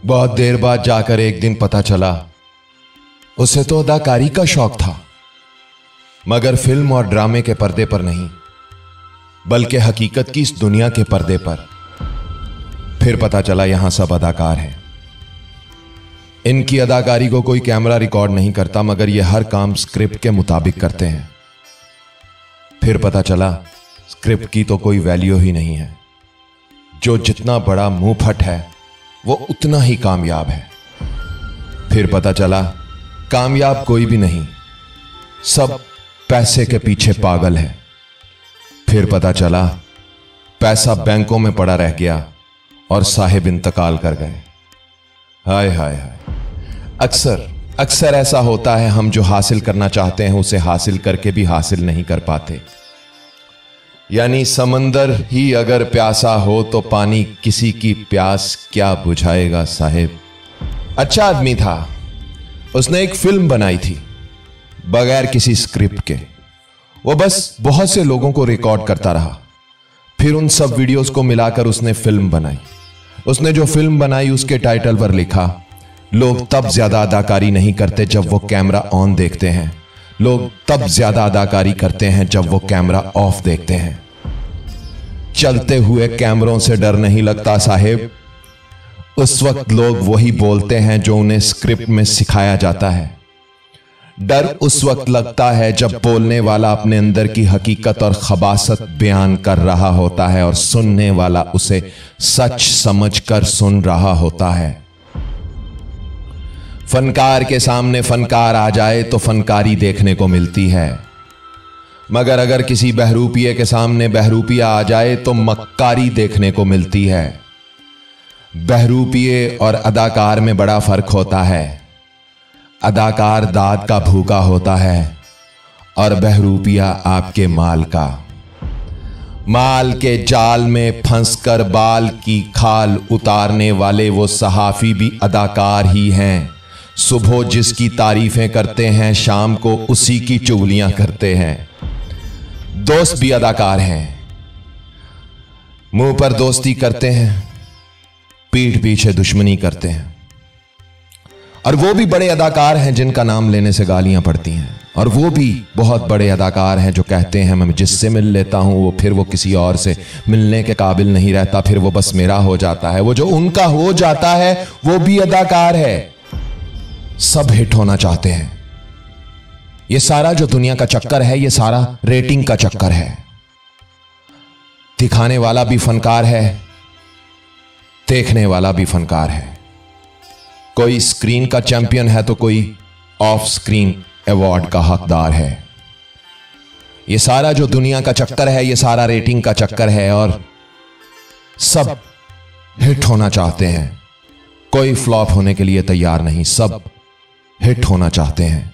बहुत देर बाद जाकर एक दिन पता चला उसे तो अदाकारी का शौक था, मगर फिल्म और ड्रामे के पर्दे पर नहीं, बल्कि हकीकत की इस दुनिया के पर्दे पर। फिर पता चला यहां सब अदाकार हैं। इनकी अदाकारी को कोई कैमरा रिकॉर्ड नहीं करता, मगर ये हर काम स्क्रिप्ट के मुताबिक करते हैं। फिर पता चला स्क्रिप्ट की तो कोई वैल्यू ही नहीं है। जो जितना बड़ा मुंह फट है वो उतना ही कामयाब है। फिर पता चला कामयाब कोई भी नहीं, सब पैसे के पीछे पागल है। फिर पता चला पैसा बैंकों में पड़ा रह गया और साहिब इंतकाल कर गए। हाय हाय हाय। अक्सर ऐसा होता है, हम जो हासिल करना चाहते हैं उसे हासिल करके भी हासिल नहीं कर पाते। यानी समंदर ही अगर प्यासा हो तो पानी किसी की प्यास क्या बुझाएगा साहिब। अच्छा आदमी था, उसने एक फिल्म बनाई थी बगैर किसी स्क्रिप्ट के। वो बस बहुत से लोगों को रिकॉर्ड करता रहा, फिर उन सब वीडियोस को मिलाकर उसने फिल्म बनाई। उसने जो फिल्म बनाई उसके टाइटल पर लिखा, लोग तब ज्यादा अदाकारी नहीं करते जब वो कैमरा ऑन देखते हैं, लोग तब ज्यादा अदाकारी करते हैं जब वो कैमरा ऑफ देखते हैं। चलते हुए कैमरों से डर नहीं लगता साहिब। उस वक्त लोग वही बोलते हैं जो उन्हें स्क्रिप्ट में सिखाया जाता है। डर उस वक्त लगता है जब बोलने वाला अपने अंदर की हकीकत और खबासत बयान कर रहा होता है और सुनने वाला उसे सच समझकर सुन रहा होता है। फनकार के सामने फनकार आ जाए तो फनकारी देखने को मिलती है, मगर अगर किसी बहरूपिये के सामने बहरूपिया आ जाए तो मक्कारी देखने को मिलती है। बहरूपिये और अदाकार में बड़ा फर्क होता है। अदाकार दाद का भूखा होता है और बहरूपिया आपके माल का। माल के जाल में फंसकर बाल की खाल उतारने वाले वो सहाफी भी अदाकार ही हैं। सुबह जिसकी तारीफें करते हैं, शाम को उसी की चुगलियां करते हैं। दोस्त भी अदाकार हैं, मुंह पर दोस्ती करते हैं, पीठ पीछे दुश्मनी करते हैं। और वो भी बड़े अदाकार हैं जिनका नाम लेने से गालियां पड़ती हैं। और वो भी बहुत बड़े अदाकार हैं जो कहते हैं मैं जिससे मिल लेता हूं वो फिर वो किसी और से मिलने के काबिल नहीं रहता, फिर वो बस मेरा हो जाता है। वो जो उनका हो जाता है वो भी अदाकार है। सब हिट होना चाहते हैं। ये सारा जो दुनिया का चक्कर है, ये सारा रेटिंग का चक्कर है। दिखाने वाला भी फनकार है, देखने वाला भी फनकार है। कोई स्क्रीन का चैंपियन है तो कोई ऑफ स्क्रीन अवार्ड का हकदार है। ये सारा जो दुनिया का चक्कर है, ये सारा रेटिंग का चक्कर है और सब हिट होना चाहते हैं। कोई फ्लॉप होने के लिए तैयार नहीं, सब हिट होना चाहते हैं।